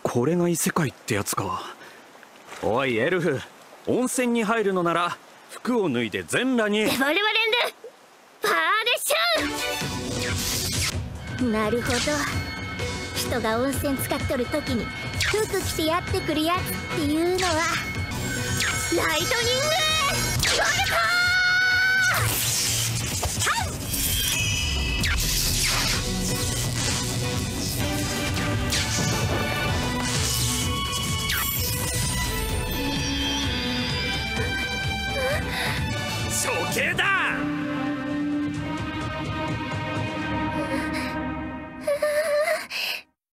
これが異世界ってやつか。おいエルフ、温泉に入るのなら服を脱いで全裸に。 デボルバレンドパーでしょ。なるほど、人が温泉使っとる時に服着てやってくるやつっていうのはライトニングボルト処刑だ。